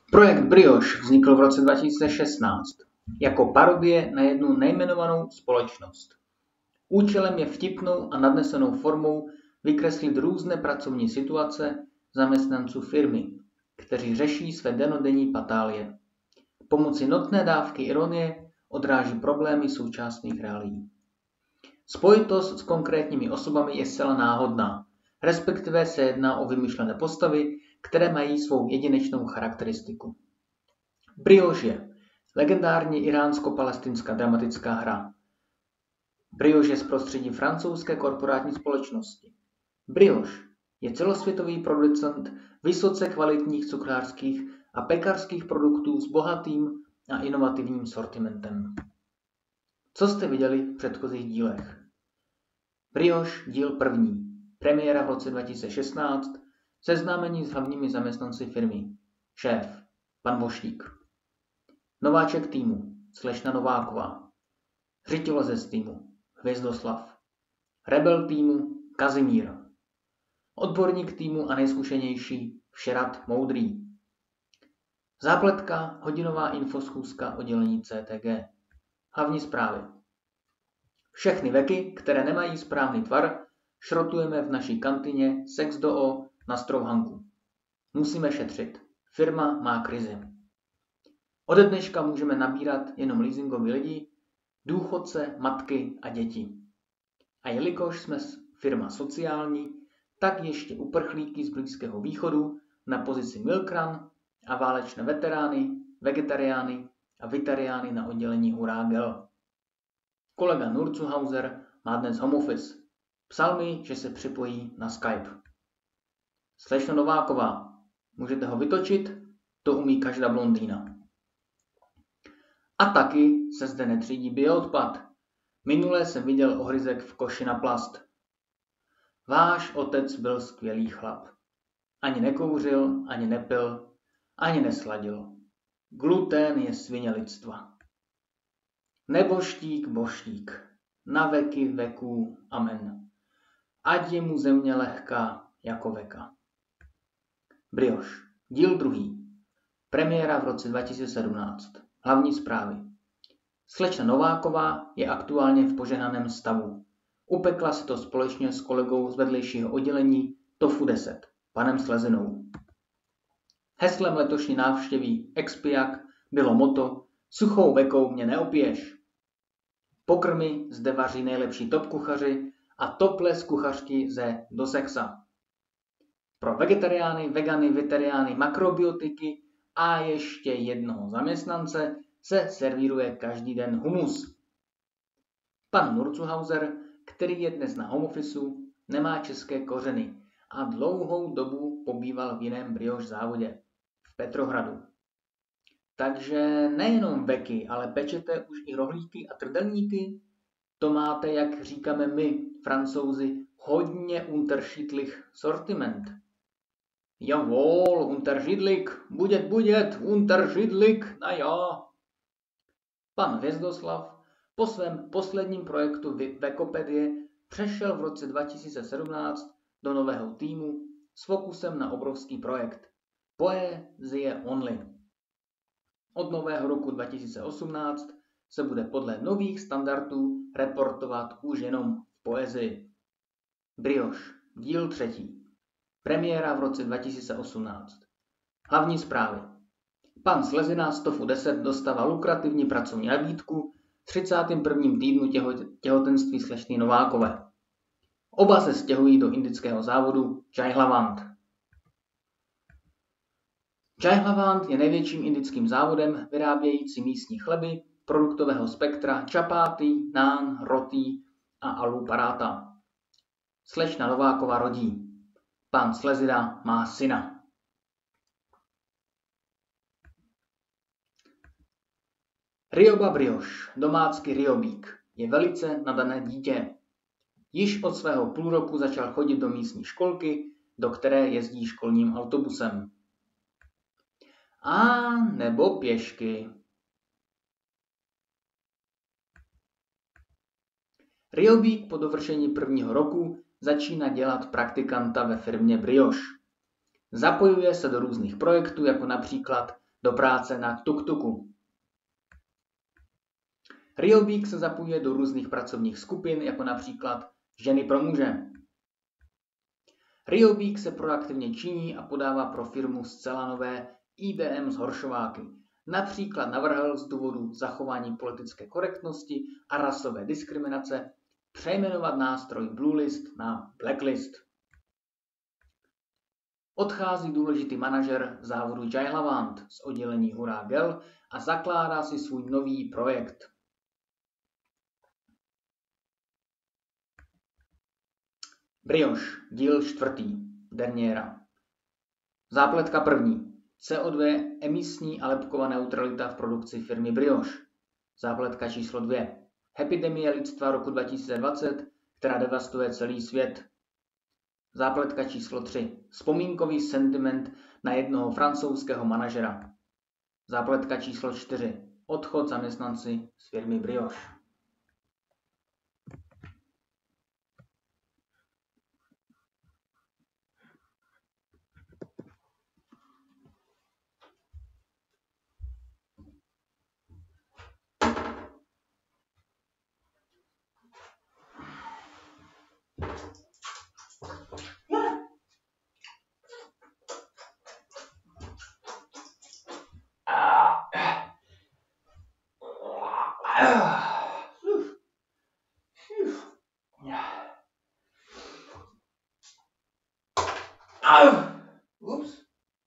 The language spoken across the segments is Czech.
Projekt Brioche vznikl v roce 2016 jako parodie na jednu nejmenovanou společnost. Účelem je vtipnou a nadnesenou formou vykreslit různé pracovní situace zaměstnanců firmy, kteří řeší své dennodenní patálie. Pomocí notné dávky ironie odráží problémy současných reálií. Spojitost s konkrétními osobami je zcela náhodná, respektive se jedná o vymyšlené postavy, které mají svou jedinečnou charakteristiku. Brioche je legendární iránsko-palestinská dramatická hra. Brioche je z prostředí francouzské korporátní společnosti. Brioche je celosvětový producent vysoce kvalitních cukrářských a pekařských produktů s bohatým a inovativním sortimentem. Co jste viděli v předchozích dílech? Brioche díl 1. Premiéra v roce 2016. Seznámení s hlavními zaměstnanci firmy. Šéf, pan Boštík. Nováček týmu, slečna Nováková. Řitělozec týmu, Hvězdoslav. Rebel týmu, Kazimír. Odborník týmu a nejzkušenější, Všerat Moudrý. Zápletka, hodinová infoschůzka oddělení CTG. Hlavní zprávy. Všechny veky, které nemají správný tvar, šrotujeme v naší kantině Sex do O na Strouhanku. Musíme šetřit. Firma má krizi. Ode dneška můžeme nabírat jenom leasingoví lidi, důchodce, matky a děti. A jelikož jsme firma sociální, tak ještě uprchlíky z Blízkého východu na pozici Milkran a válečné veterány, vegetariány a vitariány na oddělení Hurágel. Kolega Nurcuhauser má dnes home office. Psal mi, že se připojí na Skype. Slečno Nováková, můžete ho vytočit? To umí každá blondýna. A taky se zde netřídí bioodpad. Minule jsem viděl ohryzek v koši na plast. Váš otec byl skvělý chlap. Ani nekouřil, ani nepil, ani nesladil. Gluten je svině lidstva. Neboštík, boštík, na veky veků, amen. Ať je mu země lehká jako veka. Brioche, díl 2. Premiéra v roce 2017. Hlavní zprávy. Slečna Nováková je aktuálně v požehnaném stavu. Upekla si to společně s kolegou z vedlejšího oddělení TOFU 10, panem Slezinou. Heslem letošní návštěvy Expiak bylo motto Suchou vekou mě neopiješ. Pokrmy zde vaří nejlepší top kuchaři a topless kuchařky ze Do Sexa. Pro vegetariány, vegany, veteriány, makrobiotiky a ještě jednoho zaměstnance se servíruje každý den humus. Pan Nurcuhauser, který je dnes na home officeu, nemá české kořeny a dlouhou dobu pobýval v jiném brioche závodě, v Petrohradu. Takže nejenom veky, ale pečete už i rohlíky a trdelníky? To máte, jak říkáme my, Francouzi, hodně unterschiedlich sortiment. Jawohl, unterschiedlich, budět, unterschiedlich, na jo. Pan Hvězdoslav po svém posledním projektu Wikipedie přešel v roce 2017 do nového týmu s fokusem na obrovský projekt Poezie Only. Od nového roku 2018 se bude podle nových standardů reportovat už jenom v poezii. Brioche, díl 3. Premiéra v roce 2018. Hlavní zprávy. Pan Slezina z TOFU 10 dostává lukrativní pracovní nabídku v 31. týdnu těhotenství slečny Novákové. Oba se stěhují do indického závodu Jaihlawant. Jaihlawant je největším indickým závodem vyrábějící místní chleby, produktového spektra čapáty, nán, roti a aloo paráta. Slečna Nováková rodí. Pan Slezina má syna. Ryoba Brioche, domácky Ryobík, je velice nadané dítě. Již od svého půl roku začal chodit do místní školky, do které jezdí školním autobusem. A nebo pěšky. Ryobík po dovršení prvního roku začíná dělat praktikanta ve firmě Brioche. Zapojuje se do různých projektů, jako například do práce na tuk-tuku. Riobík se zapojuje do různých pracovních skupin, jako například Ženy pro muže. Riobík se proaktivně činí a podává pro firmu zcela nové IBM zhoršováky. Například navrhl z důvodu zachování politické korektnosti a rasové diskriminace přejmenovat nástroj Bluelist na Blacklist. Odchází důležitý manažer závodu Jailavant z oddělení Hurrah Gel a zakládá si svůj nový projekt. Brioche, díl 4. Derniera. Zápletka 1. CO2 emisní a lepková neutralita v produkci firmy Brioche. Zápletka číslo 2. Epidemie lidstva roku 2020, která devastuje celý svět. Zápletka číslo 3. Vzpomínkový sentiment na jednoho francouzského manažera. Zápletka číslo 4. Odchod zaměstnanci z firmy Brioche. Ups.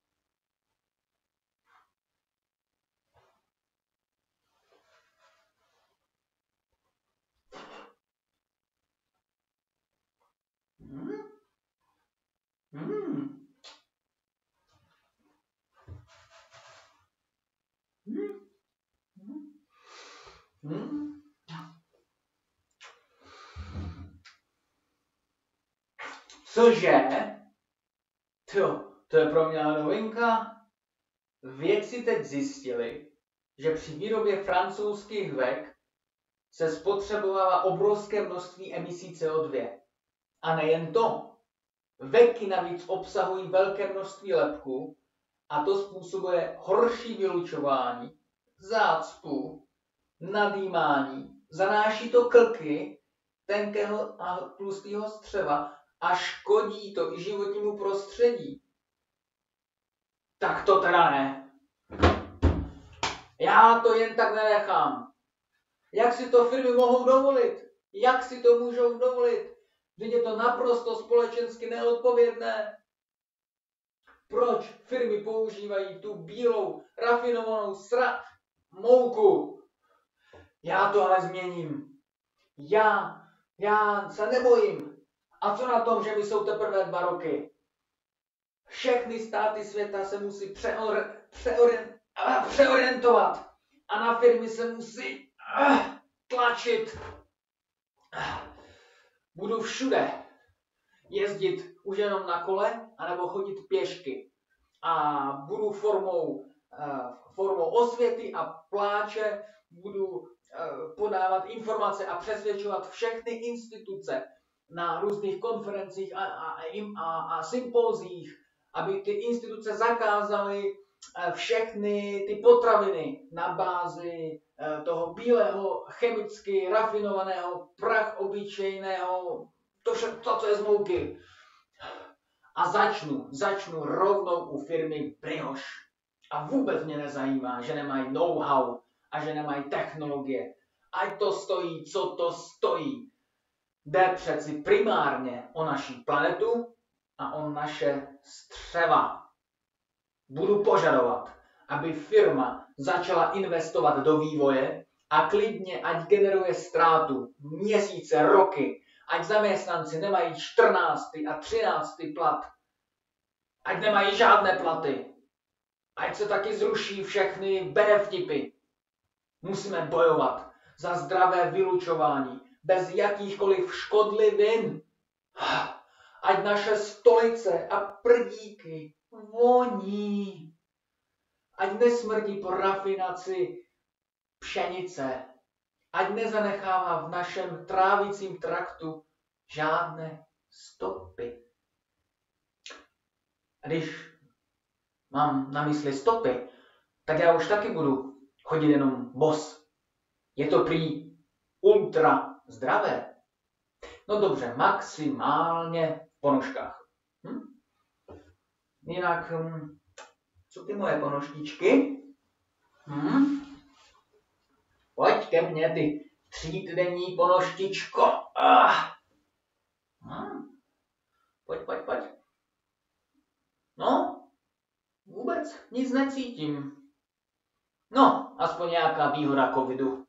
Cože? To je pro mě novinka. Vědci teď zjistili, že při výrobě francouzských vek se spotřebovává obrovské množství emisí CO2. A nejen to. Veky navíc obsahují velké množství lepku a to způsobuje horší vylučování, zácpu, nadýmání, zanáší to klky tenkého a tlustého střeva a škodí to i životnímu prostředí. Tak to teda ne. Já to jen tak nenechám. Jak si to firmy mohou dovolit? Jak si to můžou dovolit? Vždyť je to naprosto společensky neodpovědné. Proč firmy používají tu bílou, rafinovanou mouku? Já to ale změním. Já se nebojím. A co na tom, že mi jsou teprve 2 roky? Všechny státy světa se musí přeorientovat. A na firmy se musí tlačit. Budu všude jezdit už jenom na kole, anebo chodit pěšky. A budu formou osvěty a pláče budu podávat informace a přesvědčovat všechny instituce na různých konferencích a sympóziích, aby ty instituce zakázaly všechny ty potraviny na bázi toho bílého, chemicky rafinovaného, prach obyčejného, to, co je z mouky. A začnu rovnou u firmy Brioche. A vůbec mě nezajímá, že nemají know-how a že nemají technologie. Ať to stojí, co to stojí. Jde přeci primárně o naši planetu a o naše střeva. Budu požadovat, aby firma začala investovat do vývoje a klidně, ať generuje ztrátu měsíce, roky, ať zaměstnanci nemají 14. a 13. plat, ať nemají žádné platy, ať se taky zruší všechny benefity. Musíme bojovat za zdravé vylučování, bez jakýchkoliv škodlivin. Ať naše stolice a prdíky voní. Ať nesmrdí po rafinaci pšenice. Ať nezanechává v našem trávicím traktu žádné stopy. A když mám na mysli stopy, tak já už taky budu chodit jenom bos. Je to prý ultra zdravé. No dobře, maximálně v ponožkách. Jinak, co ty moje ponožtičky? Pojď ke mně, ty 3denní ponožtičko. Pojď. No, vůbec nic necítím. No, aspoň nějaká výhoda covidu.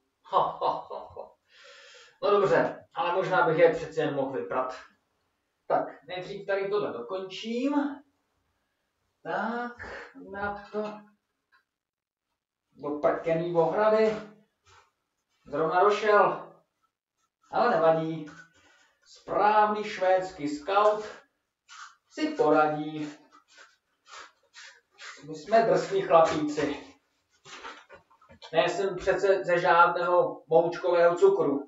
No dobře, ale možná bych je přeci jen mohl vyprat. Tak, nejdřív tady tohle dokončím. Tak, na to. Do prkený ohrady. Zrovna došel. Ale nevadí. Správný švédský scout si poradí. My jsme drsní chlapíci. Nejsem přece ze žádného moučkového cukru.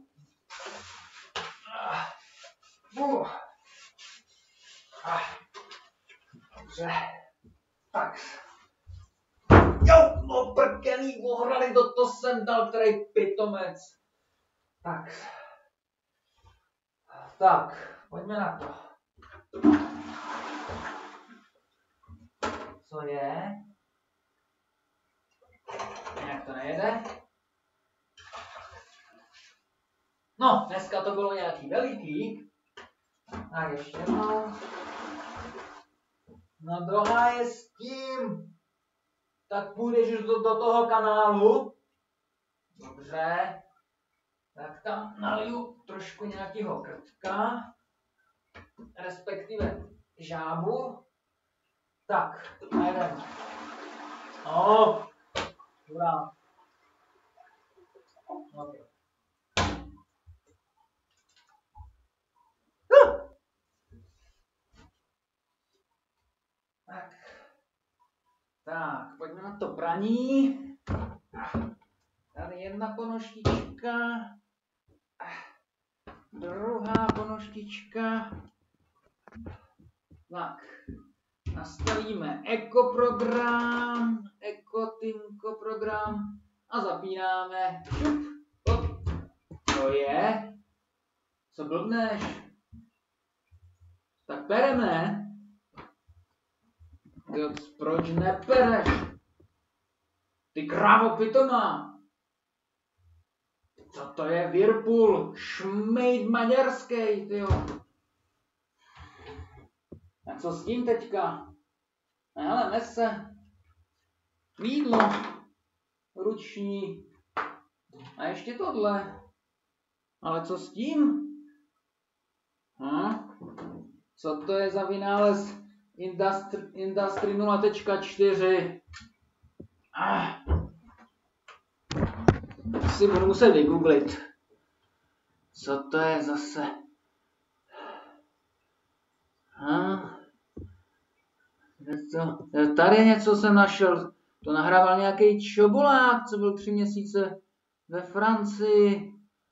Dobře. Tak. Jo, no prkený ohrady, to jsem dal, který pitomec. Tak, pojďme na to. Co je? Nějak to nejde? No, dneska to bylo nějaký veliký. Tak ještě jednou. No druhá je s tím. Tak půjdeš už do toho kanálu. Dobře. Tak tam naliju trošku nějakého krtka. Respektive žábu. Tak, najdeme. No, dobrá. Okay. Tak, pojďme na to praní. Tady jedna ponožtička. Druhá ponožtička. Tak, nastavíme ekoprogram, ekotinko program a zapínáme. To je. Co blbneš? Tak pereme. Proč nepereš? Ty krávo pitomá. Co to je Whirlpool? Šmejd maďarský, tyjo. A co s tím teďka? Hele, nese. Mídlo. Ruční. A ještě tohle. Ale co s tím? Co to je za vynález Industry 0.4? Si budu muset vygooglit. Co to je zase? Tady něco jsem našel. To nahrával nějaký čobolák, co byl 3 měsíce ve Francii.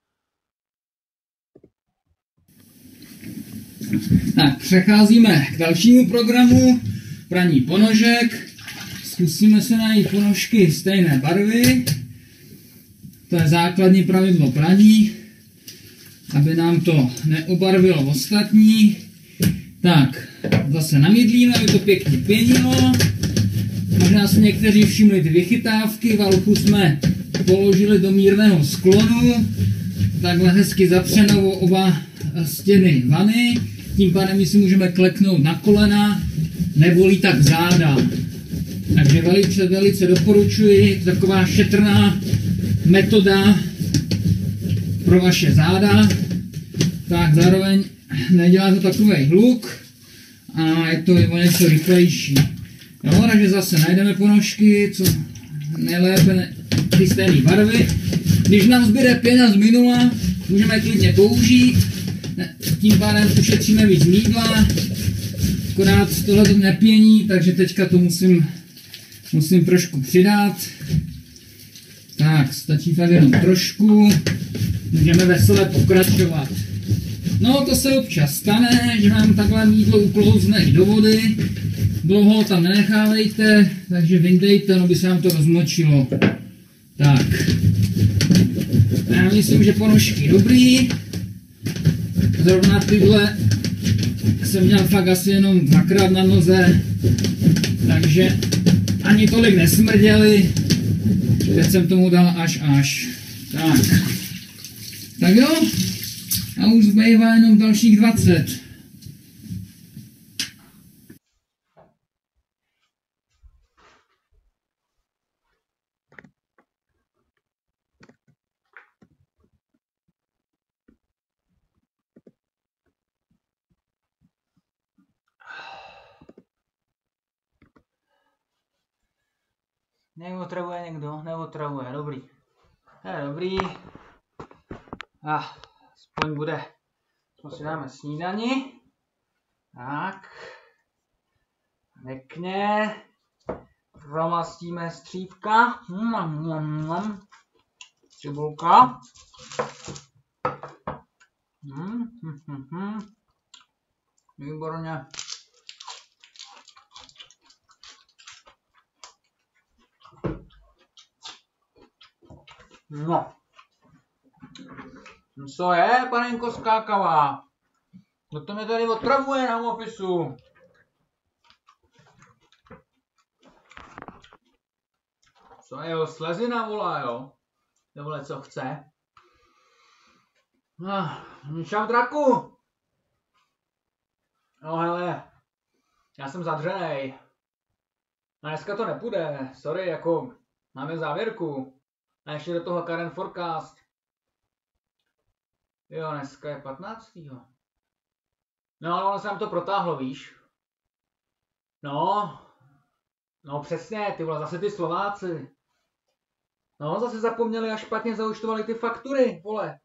Tak, přecházíme k dalšímu programu, praní ponožek. Zkusíme se najít ponožky stejné barvy. To je základní pravidlo praní, aby nám to neobarvilo ostatní. Tak, zase namydlíme, aby to pěkně pěnilo. Možná si někteří všimli ty vychytávky, valku jsme položili do mírného sklonu. Takhle hezky zapřenou oba stěny vany. Tím pádem my si můžeme kleknout na kolena, nebolí tak záda. Takže velice doporučuji, taková šetrná metoda pro vaše záda. Tak zároveň nedělá to takový hluk a je to o něco rychlejší. Jo, takže zase najdeme ponožky, co nejlépe ty stejné barvy. Když nám zbyde pěna z minula, můžeme klidně použít. Tím pádem ušetříme víc mídla, akorát tohle to nepění, takže teďka to musím trošku přidat. Tak, stačí tak jenom trošku, můžeme veselé pokračovat. No, to se občas stane, že nám takhle mídlo uklouzne i do vody, Dlouho ho tam nenechávejte, takže vyndejte, no by se vám to rozmočilo. Tak. Já myslím, že ponožky dobrý. Zrovna tyhle jsem měl fakt asi jenom 2krát na noze, takže ani tolik nesmrděli. Teď jsem tomu dal až. Tak jo, a už zbývá jenom dalších 20. Neotravuje někdo? Neotravuje, dobrý. Dobrý. Aspoň bude. Aspoň si dáme snídani. Tak. Pěkně. Promastíme střívka. Cibulka. Výborně. No. Co je, panenko skákavá? No to mě tady otravuje na opisu. Co je, slezina volá, jo? Nebole, co chce? Čau, draku. No hele, já jsem zadřenej. A dneska to nepůjde, sorry, jako máme závěrku. A ještě do toho current forecast. Jo, dneska je 15. No, ale ono se nám to protáhlo, víš. No přesně, ty vole, zase ty Slováci. No, zase zapomněli a špatně zaúčtovali ty faktury, vole.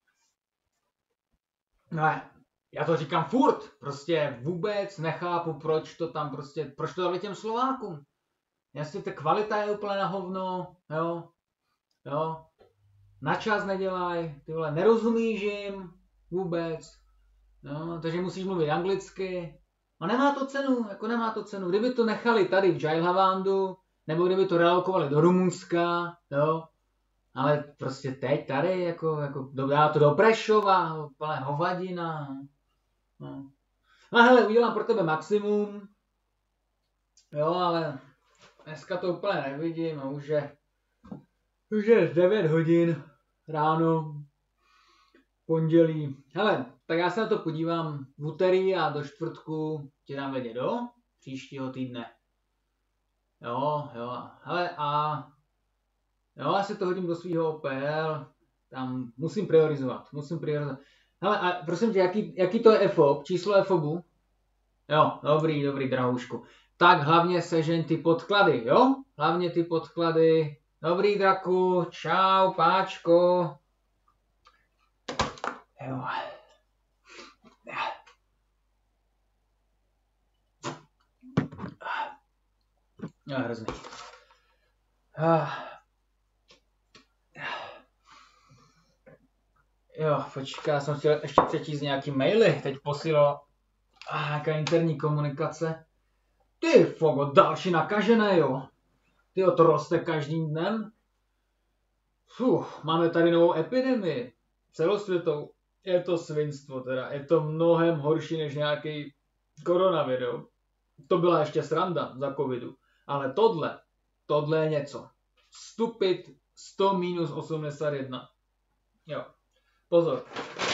No, já to říkám furt, prostě vůbec nechápu, proč to dali těm Slovákům. Jasně, ta kvalita je úplně na hovno, jo. Na čas nedělaj, ty vole, nerozumíš jim vůbec, no, takže musíš mluvit anglicky. A nemá to cenu, kdyby to nechali tady v Jailavandu, nebo kdyby to relokovali do Rumunska, jo. Ale prostě teď tady, jako dá to do Prešova, plné hovadina. No. A hele, udělám pro tebe maximum, jo, ale dneska to úplně nevidím a už je 9 hodin ráno, pondělí. Hele, tak já se na to podívám v úterý a do čtvrtku ti dám vědět do příštího týdne. Jo, hele já si to hodím do svýho OPL, tam musím priorizovat. Hele, a prosím tě, jaký to je EFOB, číslo EFOBu? Jo, dobrý, drahoušku. Tak hlavně sežeň ty podklady, jo? Dobrý, draku, čau, páčko. Jo. Jo, hrozný. Jo, počkej, já jsem chtěl ještě přečíst nějaký maily, teď posílal nějaká interní komunikace. Ty fogo, další nakažené, jo. Tyjo, to roste každým dnem. Máme tady novou epidemii. Celosvětovou. Je to svinstvo teda. Je to mnohem horší než nějaký koronavir, jo. To byla ještě sranda za covidu. Ale tohle je něco. Stupid 100 minus 81. Jo. Pozor.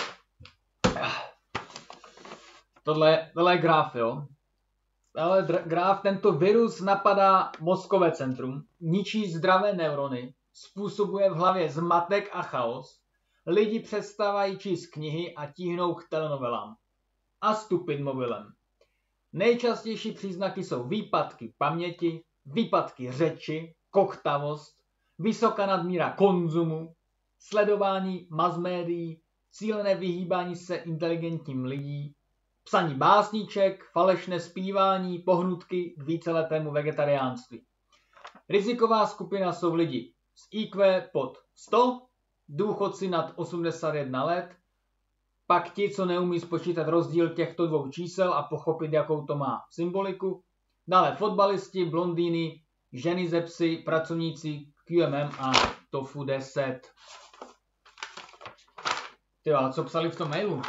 Tohle je graf, jo. Ale graf, tento virus napadá mozkové centrum, ničí zdravé neurony, způsobuje v hlavě zmatek a chaos, lidi přestávají číst knihy a tíhnou k telenovelám. A stupid mobilem. Nejčastější příznaky jsou výpadky paměti, výpadky řeči, kochtavost, vysoká nadmíra konzumu, sledování masmédií, cílené vyhýbání se inteligentním lidí, psaní básníček, falešné zpívání, pohnutky k víceletému vegetariánství. Riziková skupina jsou lidi s IQ pod 100, důchodci nad 81 let, pak ti, co neumí spočítat rozdíl těchto dvou čísel a pochopit, jakou to má symboliku, Dále fotbalisti, blondýny, ženy ze psy, pracovníci QMM a Tofu 10. Tyjo, a co psali v tom mailu?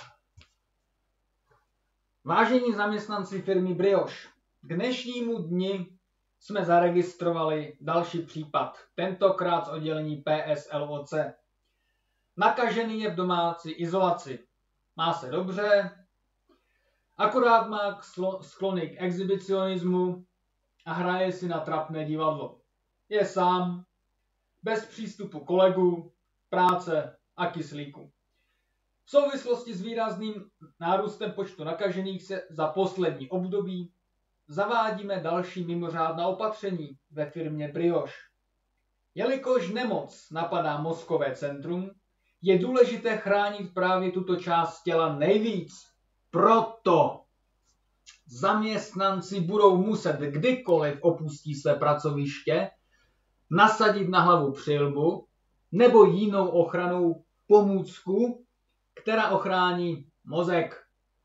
Vážení zaměstnanci firmy Brioche, k dnešnímu dni jsme zaregistrovali další případ, tentokrát z oddělení PSLOC. Nakažený je v domácí izolaci. Má se dobře, akorát má sklony k exhibicionismu a hraje si na trapné divadlo. Je sám, bez přístupu kolegů, práce a kyslíku. V souvislosti s výrazným nárůstem počtu nakažených se za poslední období zavádíme další mimořádná opatření ve firmě Brioche. Jelikož nemoc napadá mozkové centrum, je důležité chránit právě tuto část těla nejvíc. Proto zaměstnanci budou muset kdykoliv opustí své pracoviště nasadit na hlavu přilbu nebo jinou ochrannou pomůcku, která ochrání mozek.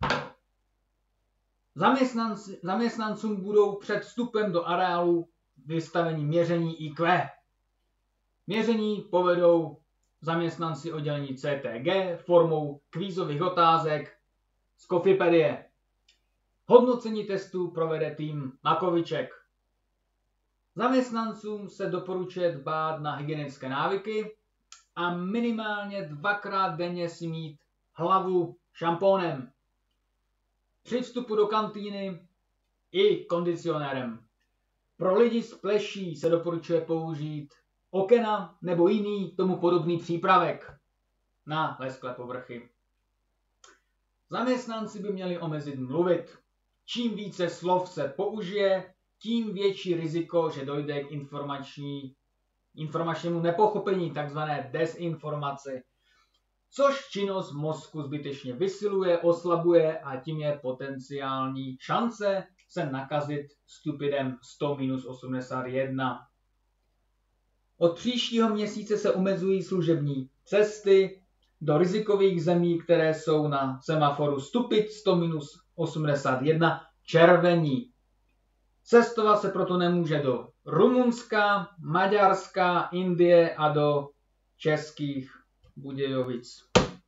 Zaměstnancům budou před vstupem do areálu vystavení měření IQ. Měření povedou zaměstnanci oddělení CTG formou kvízových otázek z Kofipedie. Hodnocení testů provede tým Makoviček. Zaměstnancům se doporučuje dbát na hygienické návyky a minimálně 2krát denně si mít hlavu šampónem. Při vstupu do kantýny i kondicionérem. Pro lidi s pleší se doporučuje použít okena nebo jiný tomu podobný přípravek na lesklé povrchy. Zaměstnanci by měli omezit mluvit. Čím více slov se použije, tím větší riziko, že dojde k informačnímu nepochopení, takzvané dezinformaci, což činnost mozku zbytečně vysiluje, oslabuje a tím je potenciální šance se nakazit stupidem 100-81. Od příštího měsíce se omezují služební cesty do rizikových zemí, které jsou na semaforu stupid 100-81 červení. Cestovat se proto nemůže do Rumunska, Maďarska, Indie a do Českých Budějovic.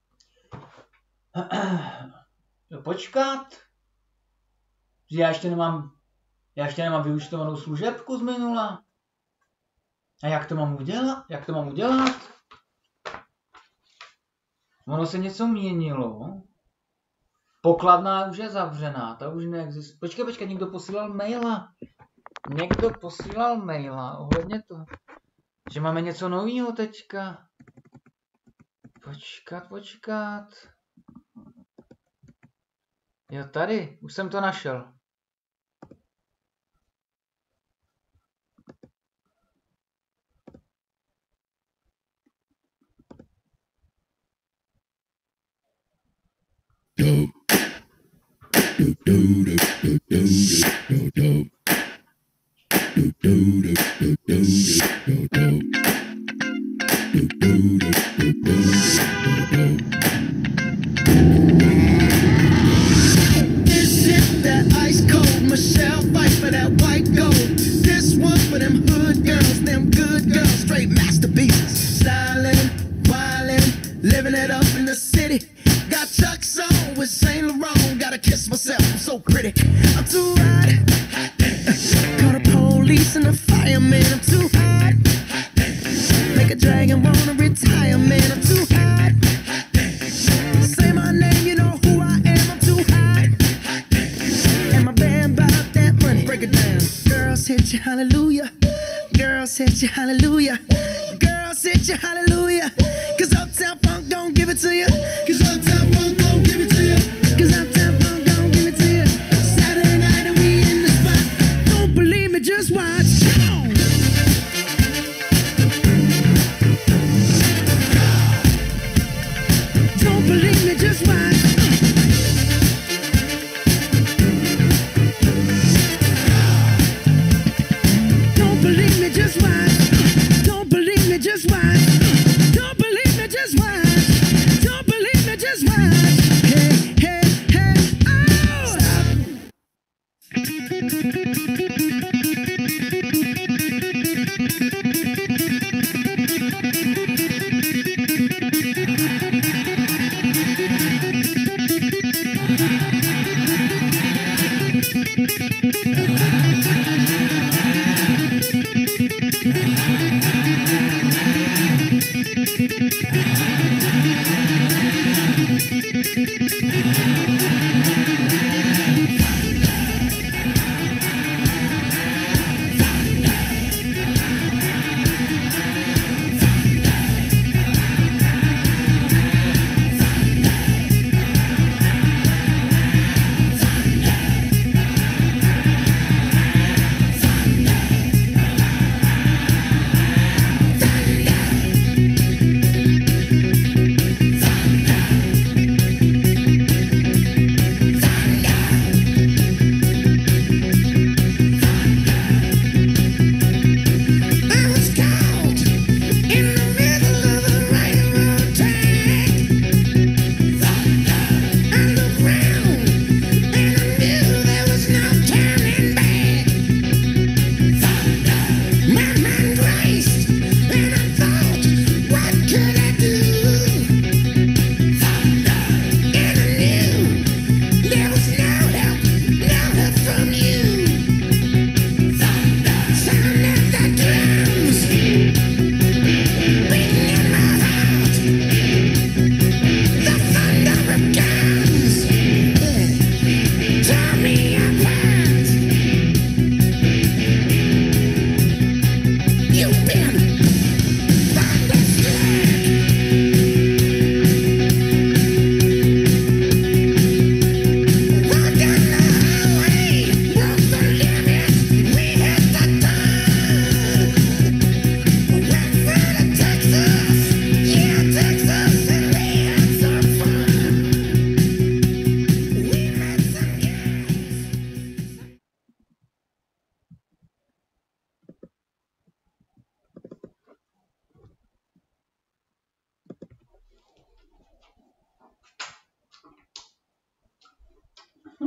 Počkat, že já ještě nemám vyúčtovanou služebku z minula. A jak to mám udělat? Ono se něco měnilo. Pokladná už je zavřená, ta už neexistuje. Počkej, někdo posílal maila ohledně toho, že máme něco nového teďka. Počkat. Jo, tady, už jsem to našel. Living it up in the city. Got Chuck's on with Saint Laurent. Gotta kiss myself, I'm so pretty. I'm too hot. Call the police and the fireman. I'm too hot. Make a dragon wanna retire, man. I'm too hot. Say my name, you know who I am. I'm too hot. And my band bought that money. Break it down. Girls hit you, hallelujah. Girls hit you, hallelujah. Girls hit you, hallelujah. Cause Uptown Funk don't give it to you. Cause Uptown Funk don't give it to you. Cause Uptown Funk don't give it to you. Saturday night and we in the spot. Don't believe me, just watch. Don't believe me, just watch. Don't believe me, just watch. Don't believe me, just watch. Don't believe me, just watch. Don't believe me, just watch. Hey, hey, hey, oh! Stop.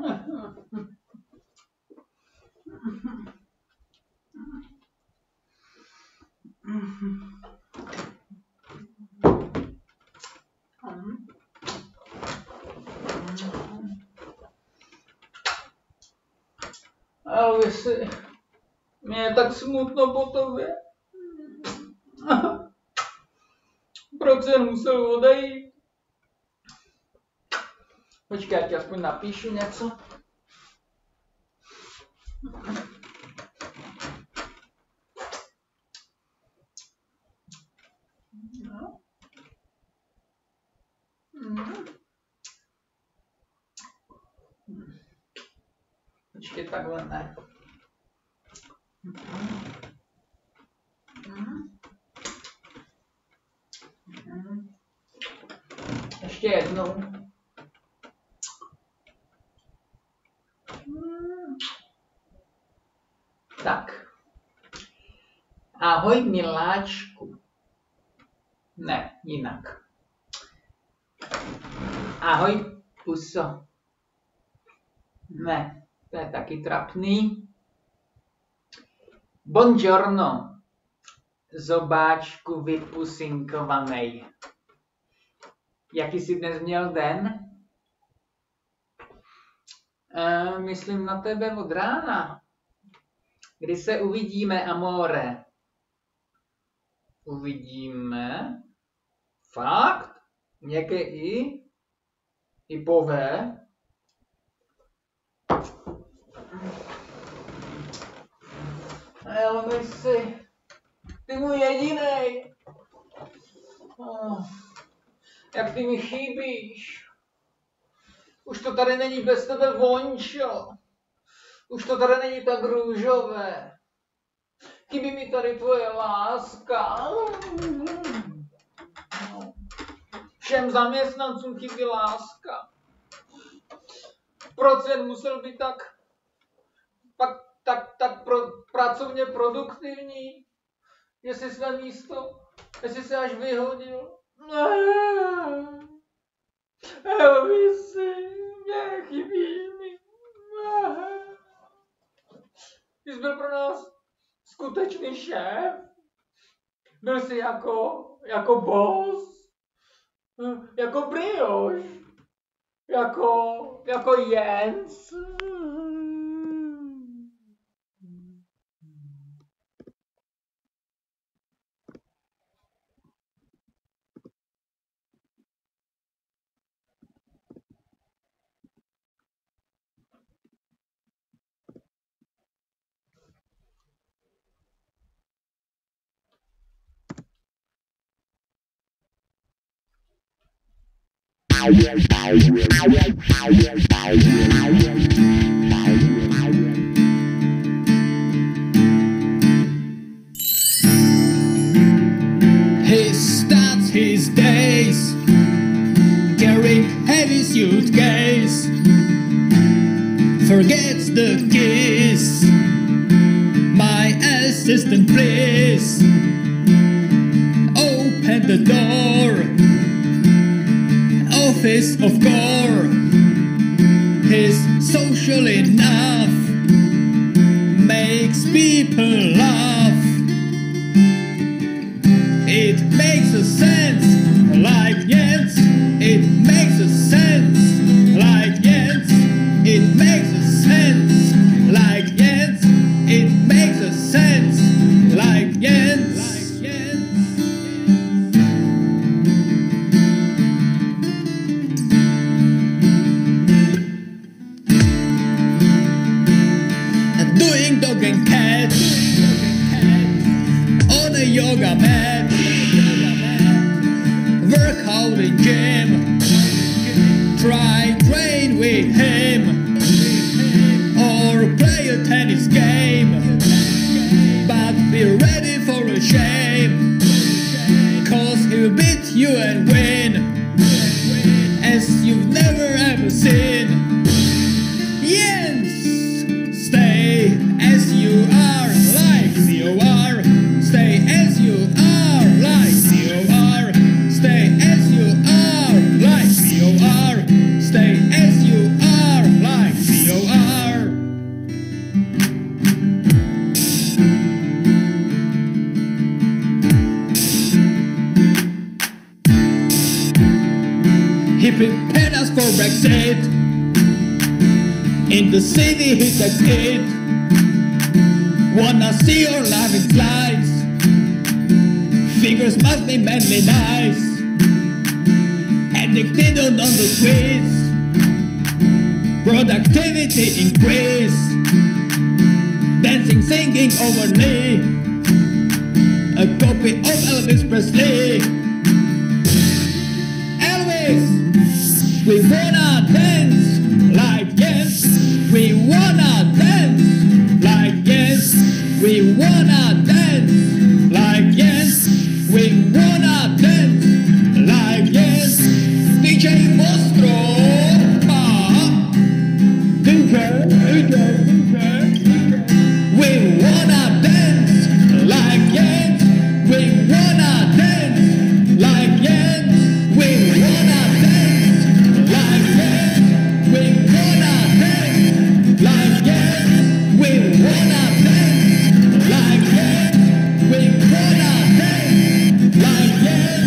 Elvisi, mě je tak smutno po tobě. Proč jsem musel odejít? Počkej, já ti aspoň napíšu něco. Počkej, takhle ne. Ještě jednou. Tak. Ahoj, miláčku. Ne, jinak. Ahoj, puso. Ne, to je taky trapný. Buongiorno, zobáčku vypusinkovanej. Jaký jsi dnes měl den? Myslím na tebe od rána. Kdy se uvidíme, amore? Uvidíme? Fakt? Měkké i? I pové? Elvisi, ty můj jedinej. Jak ty mi chybíš. Už to tady není bez tebe vončo. Už to tady není tak růžové. Chybí mi tady tvoje láska. Všem zaměstnancům chybí láska. Proč jen musel být tak pracovně produktivní? Jestli své místo, jestli se až vyhodil. Elvisi, mě chybí mi. Ty jsi byl pro nás skutečný šéf. Byl jsi jako boss, jako brioš, jako Jens. He starts his days carrying heavy suitcase, forgets the keys. My assistant, please open the door. Office of Gore. He's social enough, makes people laugh. It makes a sense like Jens. It makes a sense like Jens. It makes a sense like Jens. It makes a sense like Jens. Doing dog and cat on a yoga mat. Work out in gym. Try train with him or play a tennis game. But be ready for a shame, 'cause he'll beat you and win as you've never ever seen. Jens, stay as you are, like you are. Stay as you are, like you are. Stay as you are, like you are. Stay as you are, like you are. They prepared us for Brexit. In the city he succeed. Wanna see your life in slides. Figures must be manly nice. Addicted on the streets. Productivity increase. Dancing, singing over knee. A copy of Elvis Presley. Elvis, we wanna dance like yes. We wanna dance like yes. We wanna dance like yes. We wanna dance like yes. DJ Mostro, we wanna dance like yes. We wanna dance like yes. We wanna dance like yes. We wanna dance like yes. We wanna dance like yes. We wanna dance like yes.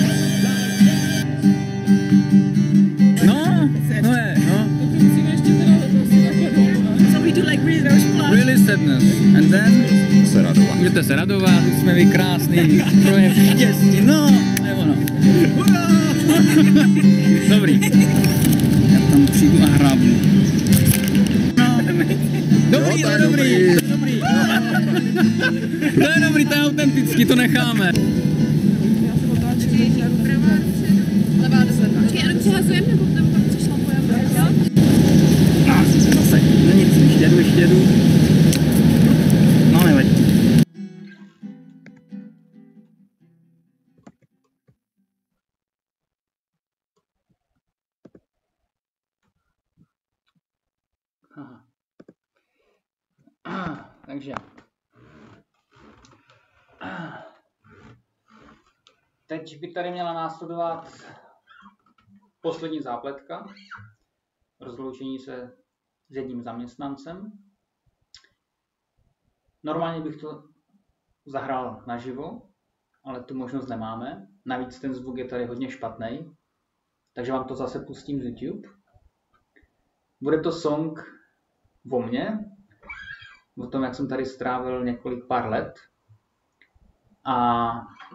So we do like really sadness. And then? Se radovat. Můžete se radovat, jsme vy krásný projev štěstí, no, nebo no. Dobrý. Já tam přijdu a hrábnu. No. Dobrý, to je dobrý. To je dobrý, to je autentický, to necháme. Já se otáčím doprava, levá doprava. Počkej, jenom přihazujeme, nebo tam pak přešlapujeme, jo? Zase, no nic, ještě jedu. No nevadí. Takže teď by tady měla následovat poslední zápletka, rozloučení se s jedním zaměstnancem. Normálně bych to zahrál naživo, ale tu možnost nemáme. Navíc ten zvuk je tady hodně špatný, takže vám to zase pustím z YouTube. Bude to song o mně, o tom, jak jsem tady strávil několik pár let. A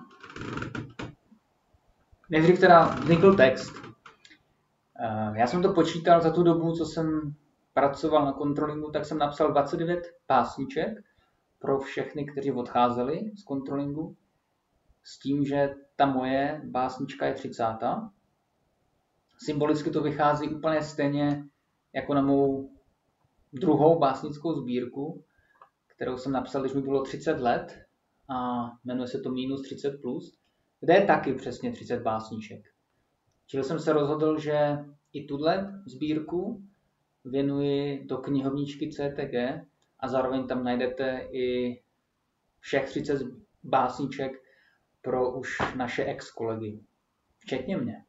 nejdřív teda vznikl text. Já jsem to počítal za tu dobu, co jsem pracoval na kontrolingu, tak jsem napsal 29 básniček pro všechny, kteří odcházeli z kontrolingu, s tím, že ta moje básnička je 30. Symbolicky to vychází úplně stejně jako na mou druhou básnickou sbírku, kterou jsem napsal, když mi bylo 30 let a jmenuje se to Minus 30+, kde je taky přesně 30 básniček. Čili jsem se rozhodl, že i tuhle sbírku věnuji do knihovničky CTG a zároveň tam najdete i všech 30 básniček pro už naše ex-kolegy, včetně mě.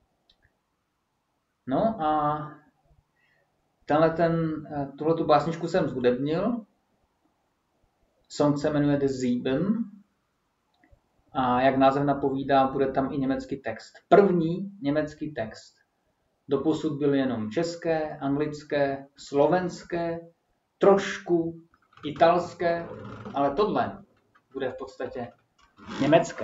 No a tuhletu básničku jsem zhudebnil. Song se jmenuje The Sieben a jak název napovídá, bude tam i německý text. První německý text. Doposud byl jenom české, anglické, slovenské, trošku italské, ale tohle bude v podstatě německé.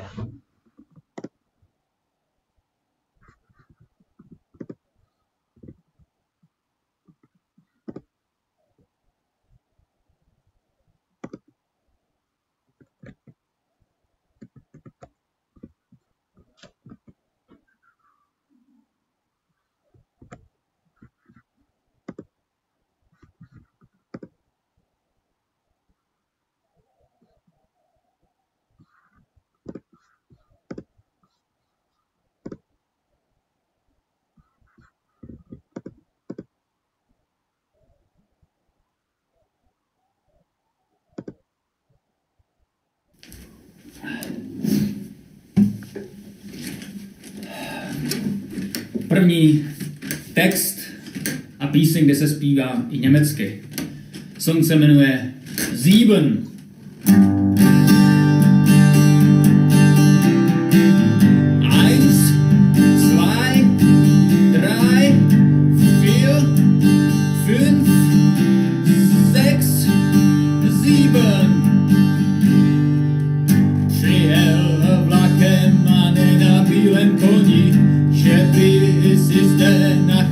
První text a píseň, kde se zpívá i německy. Song se jmenuje Sieben. Eins, zwei, drei,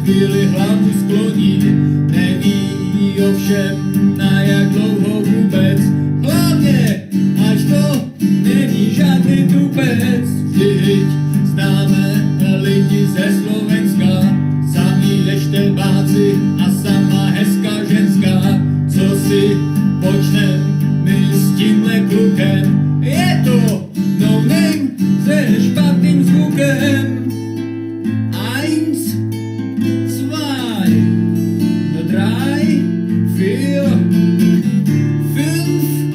chvíli hlavu skloní, neví ovšem na jak dlouho vůbec. Hlavně, až to není žádný tupec. Vždyť známe lidi ze Slovenska, samý deštebáci a sama hezká ženská. Co si počnem my s tímhle klukem? Je to no name se špatným zvukem. 1, 2, 3, 4, 5,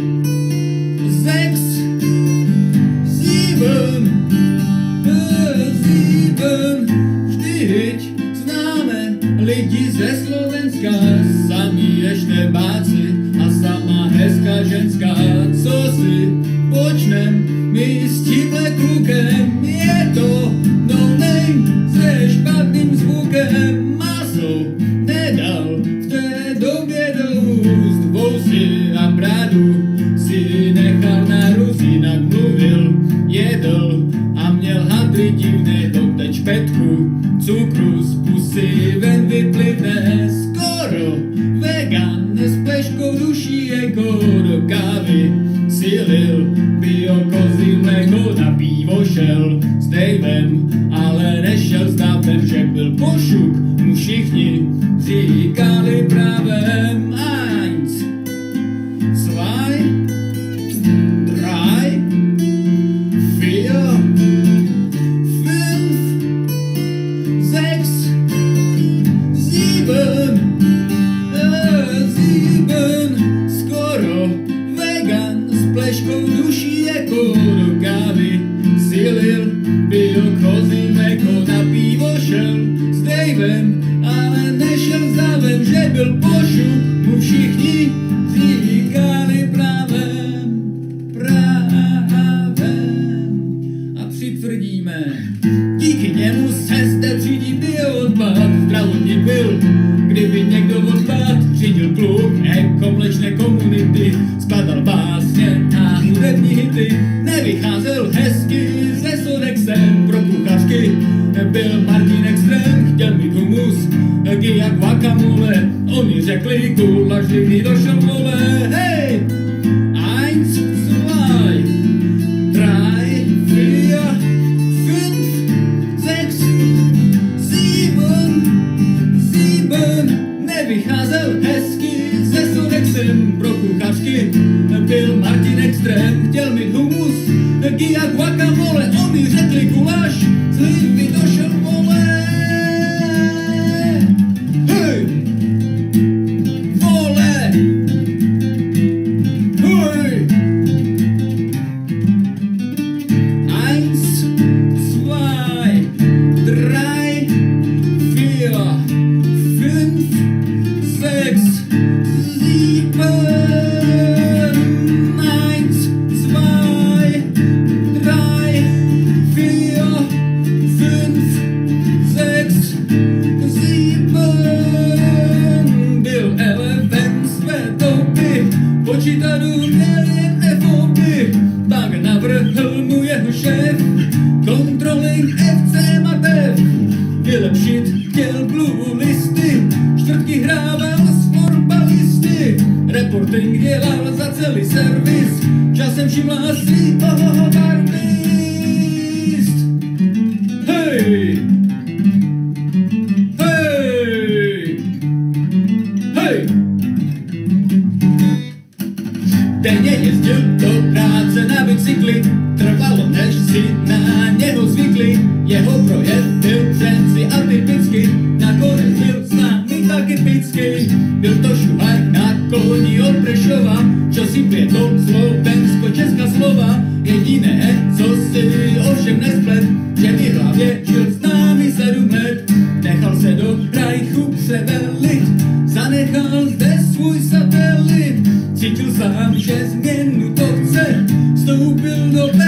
6, 7, 7. Vždyť známe lidi ze Slovenska, samý deštebáci a sama hezká ženská. Co si počnem my s tímhle klukem? Je to no name se špatným zvukem. Maso nedal v té době do úst, vousy a bradu si nechal narůst, jinak mluvil, jedl a měl hadry divné, doteď špetku cukru z pusy ven vyplivne. Skoro vegan s pleškou duší jako do kávy si lil bio kozí mléko, na pivo šel s Davem, ale nešel s Davem, že byl pošuk, mu všichni říkali právem. 1, 2, 3, 4, 5, 6, 7, 7. Skoro vegan s pleškou duší jako do kávy si lil bio kozí mléko, na pivo šel s Davem, ale nešel s Davem, že byl pošuk, mu všichni říkali právem, právem. A přitvrdíme, díky němu se zde třídí bioodpad. Zdravotník byl, kdyby někdo odpad, řídil klub ekomlečné komunity, skladal básně a hudební hity, nevycházel hezky se Sodexem. Pro kuchařky byl Martin extrém, chtěl mít humus, taky jak guacamole, oni řekli gulaš, kdyby došel vole. Hej! 1, 2, 3, 4, 5, 6, 7, 7. Nevycházel hezky se Sodexem. Pro kuchařky byl Martin extrém, chtěl mít humus, taky jak guacamole, oni řekli guláš, kdyby došel vole. Hej! Vole! Hej! 1, 2, 3, 4, 5, 6, 7. 'Cause I'm just getting to talk, so still build up.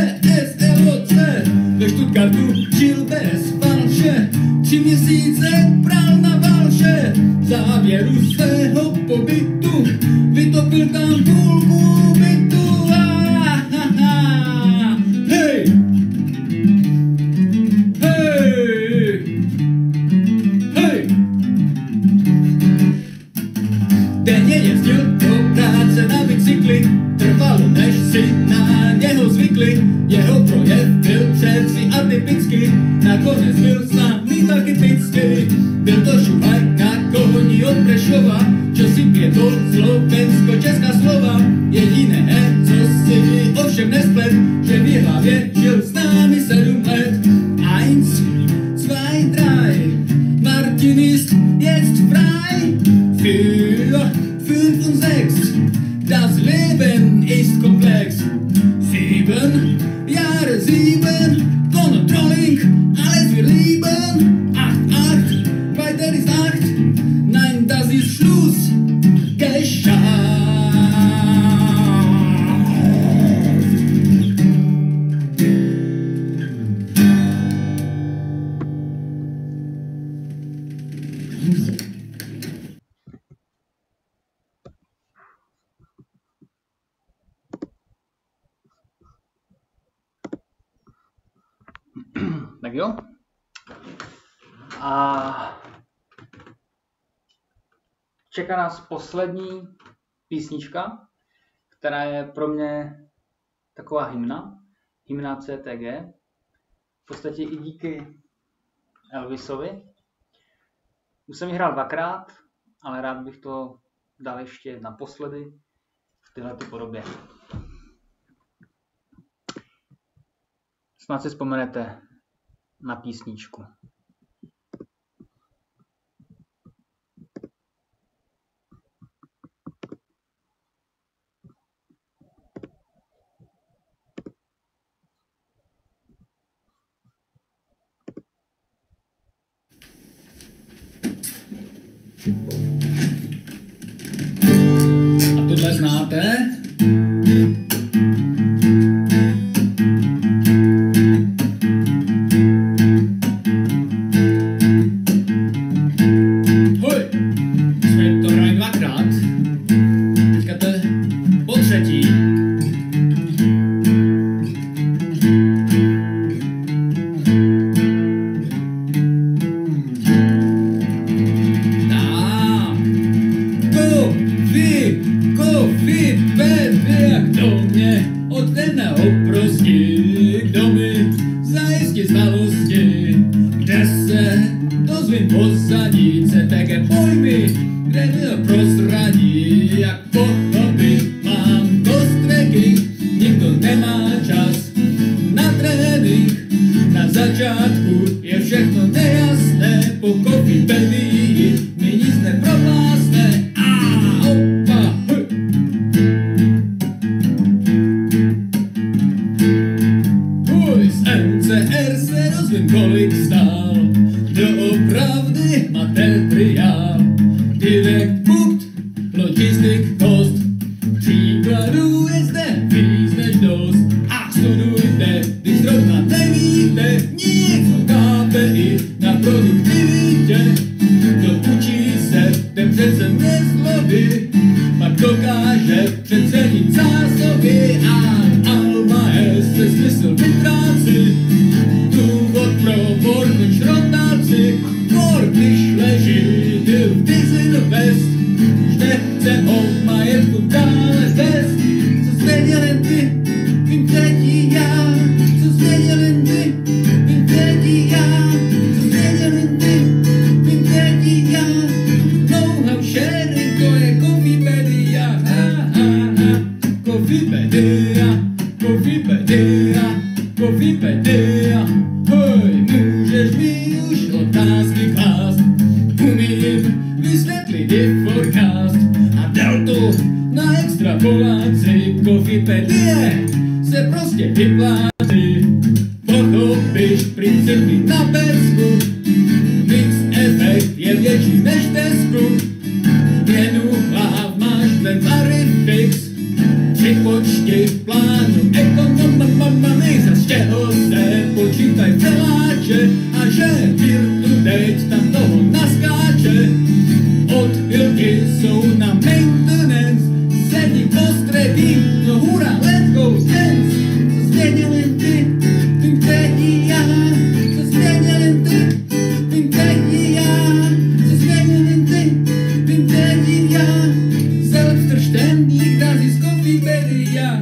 nakonec byl s námi tak typický. Byl to šuhaj na koni od Prešova, čo si pětol slovensko-česká slova. Jediné, co si ovšem nesplet, že v hlavě žil s námi 7 let. 1, 2, 3, Martin ist jetzt frei. 4, 5 und 6, das Leben ist komplex. 7 Jahre, 7, Controlling, alles wir lieben. 8, 8, weiter ist 8, nein, das ist Schluss, geschah. Tak jo. A čeká nás poslední písnička, která je pro mě taková hymna CTG. V podstatě i díky Elvisovi. Už jsem ji hrál 2krát, ale rád bych to dal ještě naposledy v této podobě. Snad si vzpomenete na písničku. A tohle znáte?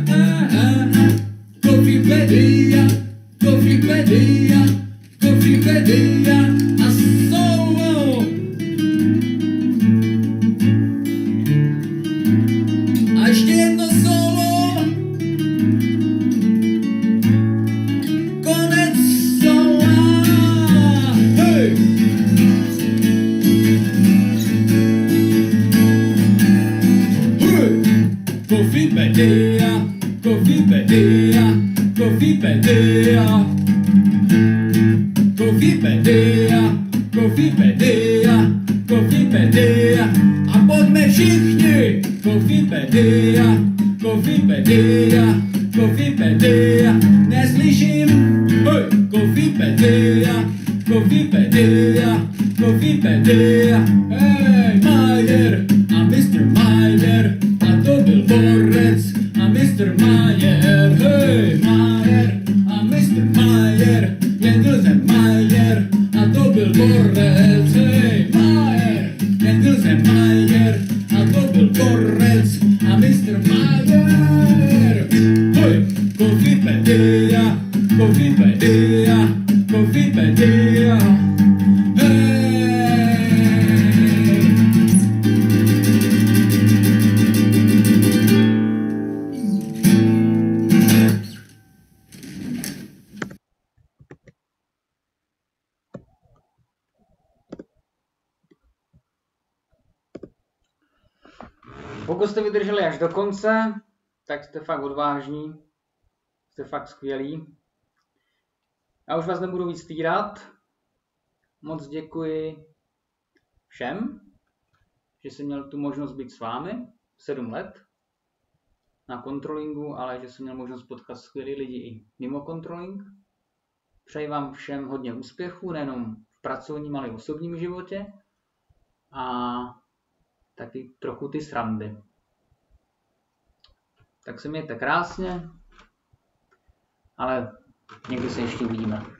Coffee Kofipedia, Kofipedia, Kofipedia, Kofipedia, Kofipedia. A pojďme všichni, Kofipedia, Kofipedia, Kofipedia. Neslyším, hej, Kofipedia, Kofipedia, Kofipedia. Hej, Majer a Mr. Majer, a to byl borec a Mr. Majer. Hej, Majer a Mr. Majer, Jendelsen Majer, a to byl borec. Hej, Majer, Jendelsen Majer, a to byl borec a Mr. Majer. Hej, Kofipedia, Kofipedia, Kofipedia. Pokud jste vydrželi až do konce, tak jste fakt odvážní, jste fakt skvělí. Já už vás nebudu víc týrat. Moc děkuji všem, že jsem měl tu možnost být s vámi 7 let na kontrolingu, ale že jsem měl možnost potkat skvělý lidi i mimo kontroling. Přeji vám všem hodně úspěchů, nejenom v pracovním, ale i v osobním životě. A taky trochu ty srandy. Tak se mějte krásně, ale někdy se ještě uvidíme.